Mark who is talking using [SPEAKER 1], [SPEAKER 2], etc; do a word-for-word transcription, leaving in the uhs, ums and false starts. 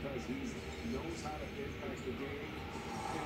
[SPEAKER 1] because he knows how to impact the game.